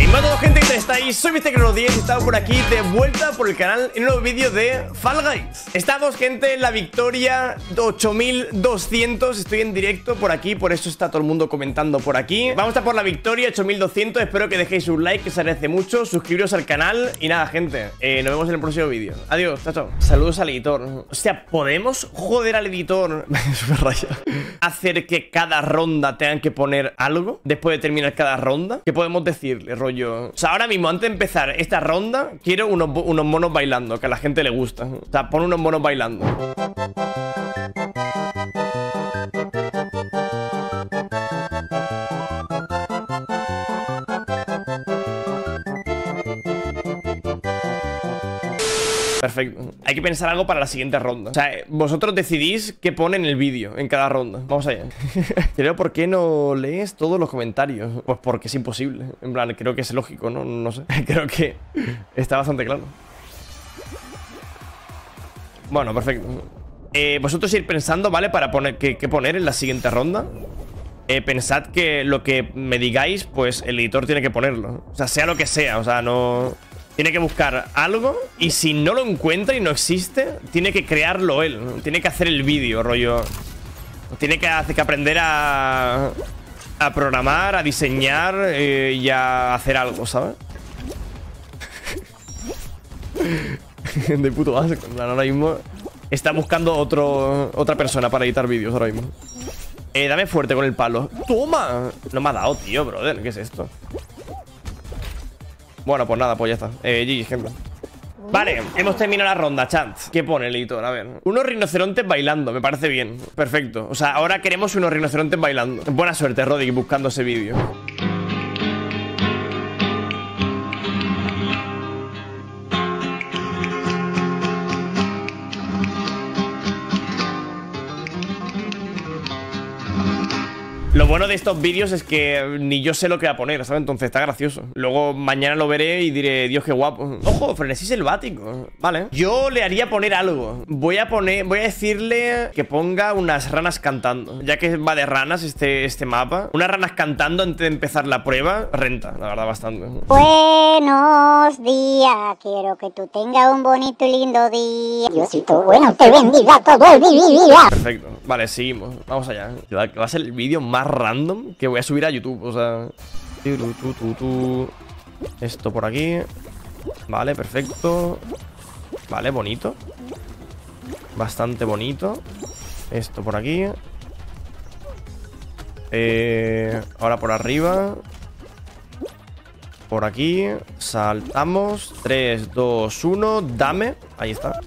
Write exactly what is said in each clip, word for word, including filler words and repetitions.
Hola a todos, gente, ¿cómo estáis? Soy MrCreno diez y estamos por aquí de vuelta por el canal en un nuevo vídeo de Fall Guys. Estamos, gente, en la victoria ocho mil doscientos. Estoy en directo por aquí, por eso está todo el mundo comentando por aquí. Vamos a por la victoria ocho mil doscientos. Espero que dejéis un like, que se agradece mucho. Suscribiros al canal y nada, gente, eh, nos vemos en el próximo vídeo. Adiós, chao, chao. Saludos al editor. O sea, ¿podemos joder al editor? Super raya. Hacer que cada ronda tengan que poner algo después de terminar cada ronda. ¿Qué podemos decirle, rollo? O sea, ahora mismo, antes de empezar esta ronda, quiero unos, unos monos bailando, que a la gente le gusta. O sea, pon unos monos bailando. Perfecto. Hay que pensar algo para la siguiente ronda. O sea, vosotros decidís qué pone en el vídeo en cada ronda. Vamos allá. Creo, ¿por qué no lees todos los comentarios? Pues porque es imposible. En plan, creo que es lógico, ¿no? No sé. Creo que está bastante claro. Bueno, perfecto. Eh, vosotros ir pensando, ¿vale? Para poner qué, qué poner en la siguiente ronda. Eh, pensad que lo que me digáis, pues el editor tiene que ponerlo. O sea, sea lo que sea. O sea, no... Tiene que buscar algo y si no lo encuentra y no existe, tiene que crearlo él. Tiene que hacer el vídeo, rollo. Tiene que, hacer, que aprender a, a programar, a diseñar eh, y a hacer algo, ¿sabes? De puto asco. En plan, ahora mismo está buscando otro, otra persona para editar vídeos ahora mismo. Eh, dame fuerte con el palo. ¡Toma! No me ha dado, tío, brother. ¿Qué es esto? Bueno, pues nada, pues ya está. Eh, G G, gente. Vale, hemos terminado la ronda, chat. ¿Qué pone el editor? A ver. Unos rinocerontes bailando, me parece bien. Perfecto. O sea, ahora queremos unos rinocerontes bailando. Buena suerte, Roddy, buscando ese vídeo. Lo bueno de estos vídeos es que ni yo sé lo que va a poner, ¿sabes? Entonces está gracioso. Luego mañana lo veré y diré, Dios, qué guapo. Ojo, frenesí selvático. Vale. Yo le haría poner algo. Voy a poner, voy a decirle que ponga unas ranas cantando. Ya que va de ranas este, este mapa. Unas ranas cantando antes de empezar la prueba. Renta, la verdad, bastante. Buenos días. Quiero que tú tengas un bonito y lindo día. Diosito bueno, te bendiga todo el día. Perfecto. Vale, seguimos. Vamos allá. Va a ser el vídeo más random que voy a subir a YouTube. O sea, tu, tu, tu, tu. Esto por aquí. Vale, perfecto. Vale, bonito. Bastante bonito. Esto por aquí. eh, Ahora por arriba. Por aquí. Saltamos. tres, dos, uno. Dame. Ahí está.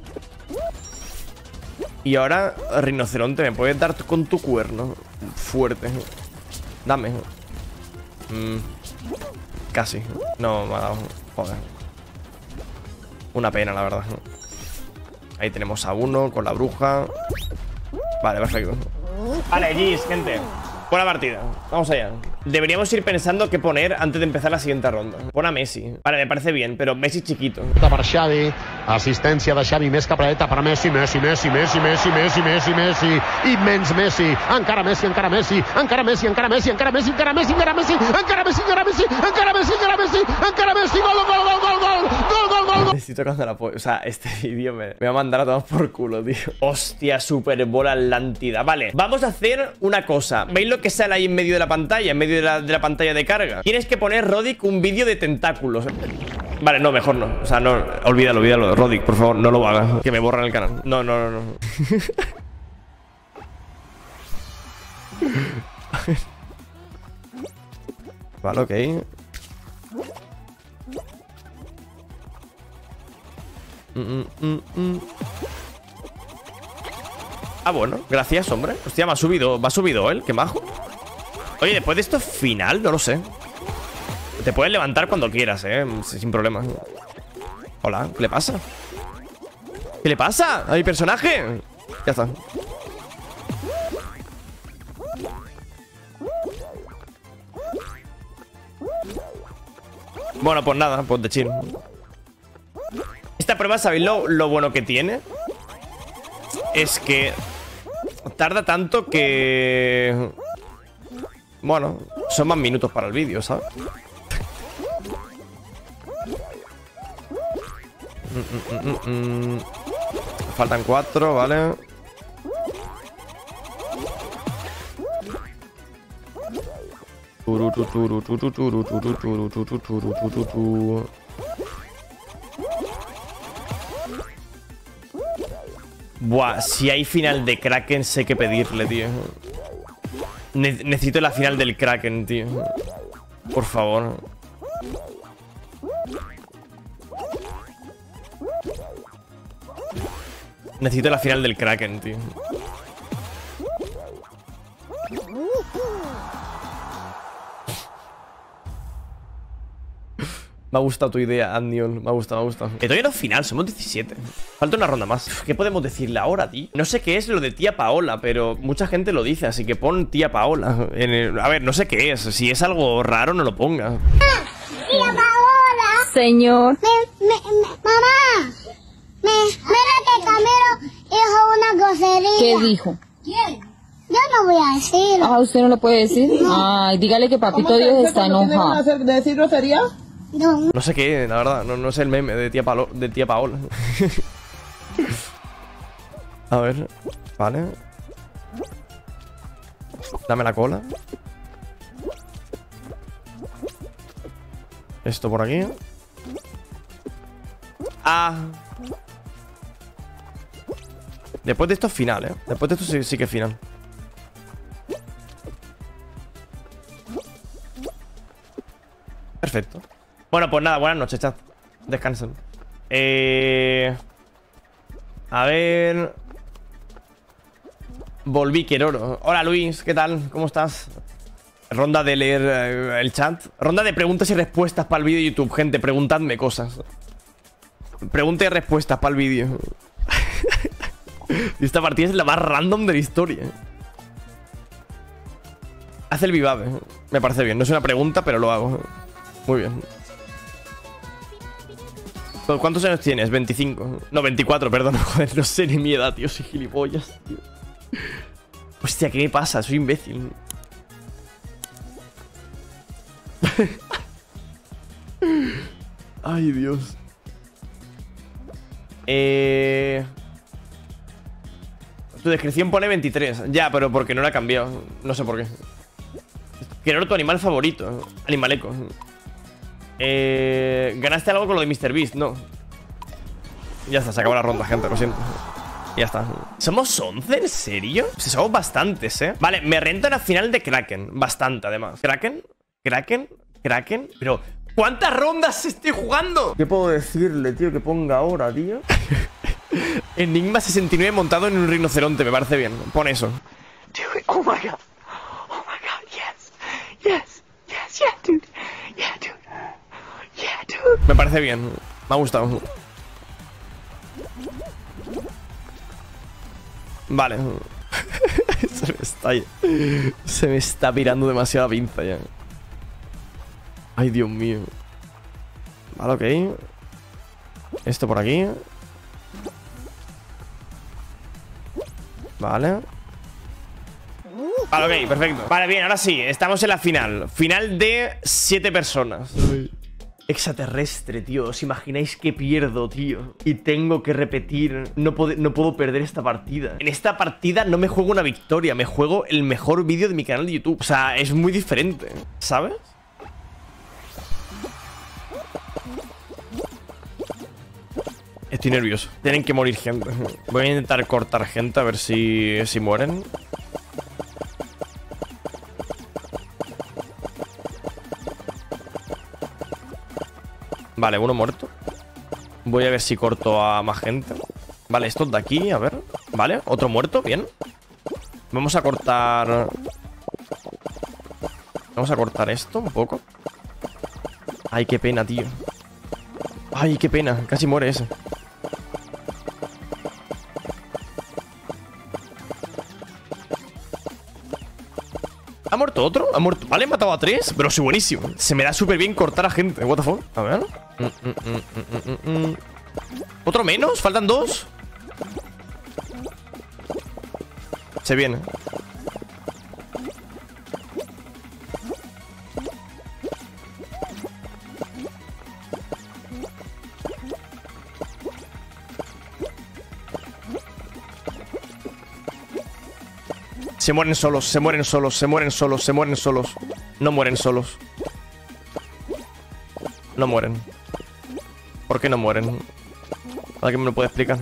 Y ahora, rinoceronte, ¿me puedes dar con tu cuerno? Fuerte. Dame. mm, Casi. No, me ha dado. Joder. Una pena, la verdad. Ahí tenemos a uno con la bruja. Vale, perfecto. Vale, Gis, gente. Buena partida. Vamos allá. Deberíamos ir pensando qué poner antes de empezar la siguiente ronda. Pon a Messi. Vale, me parece bien, pero Messi chiquito. Per Xavi, assistència de Xavi, més capradeta per Messi, Messi, Messi, Messi, Messi, Messi, Messi, Messi, immens Messi, encara Messi, encara Messi, encara Messi, encara Messi, encara Messi, encara Messi, encara Messi, encara Messi, encara Messi, encara Messi, encara Messi, encara Messi, gol, gol, gol, gol, gol, gol, gol, gol. Necesito tocando la po... O sea, este vídeo me, me va a mandar a tomar por culo, tío. Hostia, Super Bowl Atlántida. Vale, vamos a hacer una cosa. ¿Veis lo que sale ahí en medio de la pantalla? En medio de la, de la pantalla de carga. Tienes que poner, Rodic, un vídeo de tentáculos. Vale, no, mejor no. O sea, no, olvídalo, olvídalo. Rodic, por favor, no lo hagas. Que me borran el canal. No, no, no, no. Vale, ok. Mm, mm, mm. Ah, bueno, gracias, hombre. Hostia, me ha subido, me ha subido él, qué majo. Oye, después de esto final, no lo sé. Te puedes levantar cuando quieras, eh, sin problema. Hola, ¿qué le pasa? ¿Qué le pasa a mi personaje? Ya está. Bueno, pues nada, pues de chill. Esta prueba, ¿sabéis lo, lo bueno que tiene? Es que tarda tanto que... Bueno, son más minutos para el vídeo, ¿sabes? Mm, mm, mm, mm. Faltan cuatro, vale. Turu, tu, turu, tu, tu, turu, tu, tu, turu, tu, tu, turu, tu, tu, tu. Buah, si hay final de Kraken sé qué pedirle, tío. Ne necesito la final del Kraken, tío. Por favor. Necesito la final del Kraken, tío. Me ha gustado tu idea, Andion. Me ha gustado, me ha gustado. Que todavía no es final, somos diecisiete. Falta una ronda más. Uf, ¿qué podemos decirle ahora, tío? No sé qué es lo de tía Paola, pero mucha gente lo dice, así que pon tía Paola. En el... A ver, no sé qué es. Si es algo raro, no lo pongas. Tía Paola. Señor. Me, me, me, mamá. Me, mira que Camilo dijo una grosería. ¿Qué dijo? ¿Quién? Yo no voy a decirlo. Ah, ¿usted no lo puede decir? Ay, dígale que papito Dios está enojado. ¿De decir grosería? No. No sé qué, la verdad. No, no sé el meme de tía, Palo de tía Paola. A ver. Vale. Dame la cola. Esto por aquí. Ah. Después de esto es final, ¿eh? Después de esto sí, sí que es final. Perfecto. Bueno, pues nada, buenas noches, chat. Descansen. Eh... A ver... Volví, Queroro. Hola, Luis, ¿qué tal? ¿Cómo estás? Ronda de leer eh, el chat. Ronda de preguntas y respuestas para el vídeo de YouTube. Gente, preguntadme cosas. Preguntas y respuestas para el vídeo. Y esta partida es la más random de la historia. Haz el vivabe. Me parece bien. No es una pregunta, pero lo hago. Muy bien. ¿Cuántos años tienes? veinticinco. No, veinticuatro, perdón. Joder, no sé ni mi edad, tío. Soy gilipollas, tío. Hostia, ¿qué me pasa? Soy imbécil. Ay, Dios. Eh... Tu descripción pone veintitrés. Ya, pero porque no la he cambiado. No sé por qué. ¿Qué era tu animal favorito? Animaleco. Eh... ¿Ganaste algo con lo de míster Beast? No. Ya está, se acabó la ronda, gente, lo siento. Ya está. ¿Somos once? ¿En serio? Pues somos bastantes, ¿eh? Vale, me renta la final de Kraken. Bastante, además. ¿Kraken? ¿Kraken? ¿Kraken? Pero... ¿cuántas rondas estoy jugando? ¿Qué puedo decirle, tío? Que ponga ahora, tío. Enigma sesenta y nueve montado en un rinoceronte. Me parece bien. Pon eso. Dude, oh my god. Oh my god, yes. Yes. Yes, yeah, dude. Yeah, dude. Yeah, dude. Me parece bien. Me ha gustado. Vale. Se me está... Se me está pirando demasiada pinza ya. Ay, Dios mío. Vale, ok. Esto por aquí. Vale. Vale, ok, perfecto. Vale, bien, ahora sí, estamos en la final. Final de siete personas. Extraterrestre, tío. ¿Os imagináis que pierdo, tío? Y tengo que repetir. No, puedo, no puedo perder esta partida. En esta partida no me juego una victoria. Me juego el mejor vídeo de mi canal de YouTube. O sea, es muy diferente, ¿sabes? Estoy nervioso. Tienen que morir gente. Voy a intentar cortar gente a ver si, si mueren. Vale, uno muerto. Voy a ver si corto a más gente. Vale, estos de aquí, a ver. Vale, otro muerto, bien. Vamos a cortar... Vamos a cortar esto un poco. Ay, qué pena, tío. Ay, qué pena, casi muere ese. ¿Ha muerto otro? ¿Ha muerto? Vale, he matado a tres. Pero soy buenísimo. Se me da súper bien cortar a gente. What the fuck? A ver. Mm, mm, mm, mm, mm, mm. ¿Otro menos? ¿Faltan dos? Se viene. Se mueren solos, se mueren solos, se mueren solos, se mueren solos. No mueren solos. No mueren. ¿Por qué no mueren? ¿Alguien me lo puede explicar?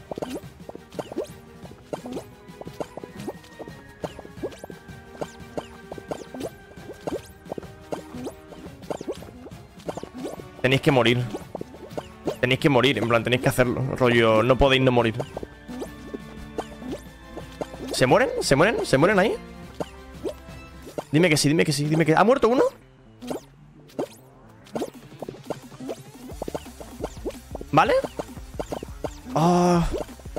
Tenéis que morir. Tenéis que morir, en plan, tenéis que hacerlo. Rollo, no podéis no morir. ¿Se mueren? ¿Se mueren? ¿Se mueren ahí? Dime que sí, dime que sí, dime que... ¿Ha muerto uno? ¿Vale? Ah...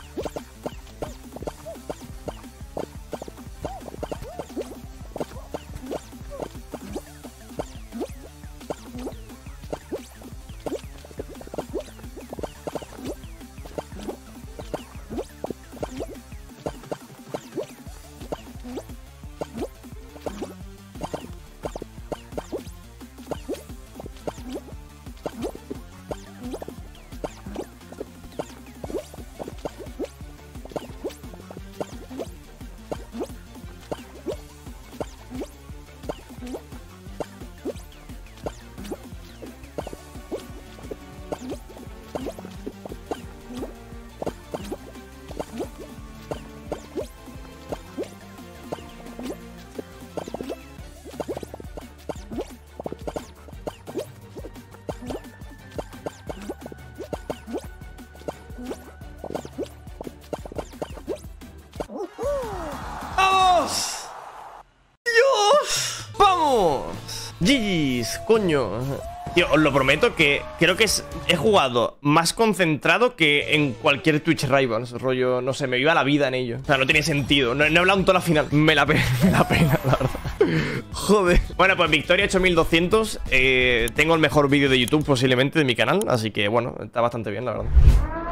G G's, coño. Tío, os lo prometo que creo que es, he jugado más concentrado que en cualquier Twitch Rivals. Rollo, no sé, me iba la vida en ello. O sea, no tiene sentido. No, no he hablado en toda la final. Me la pena, me la pena, la verdad. Joder. Bueno, pues victoria ocho mil doscientos. eh, Tengo el mejor vídeo de YouTube posiblemente de mi canal. Así que, bueno, está bastante bien, la verdad.